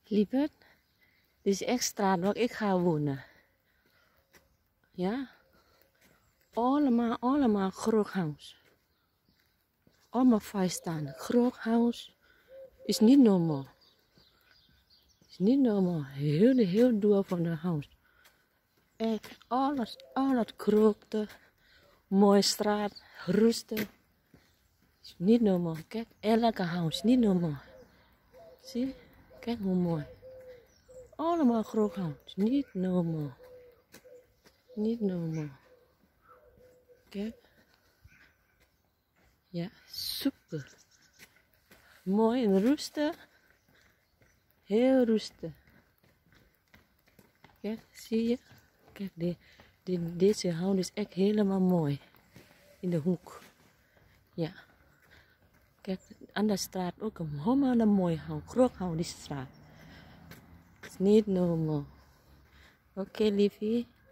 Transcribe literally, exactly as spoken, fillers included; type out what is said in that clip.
Lieverd, dit is echt straat waar ik ga wonen. Ja? Allemaal, allemaal groot huis. Allemaal vrijstaan. Groot huis is niet normaal. Is niet normaal. Heel, heel duur van de huis. Echt, alles, al het grote, mooie straat, rustig. Is niet normaal. Kijk, elke huis, niet normaal. Zie, kijk hoe mooi. Allemaal groot huis, niet normaal. Niet normaal. Kijk. Ja, super. Mooi en rustig. Heel rustig. Kijk, zie je? Kijk, die, die, deze hout is echt helemaal mooi. In de hoek. Ja. Kijk, aan de straat ook een helemaal mooi hout. Groot hout, die straat. Het is niet normaal. Oké, okay, liefie.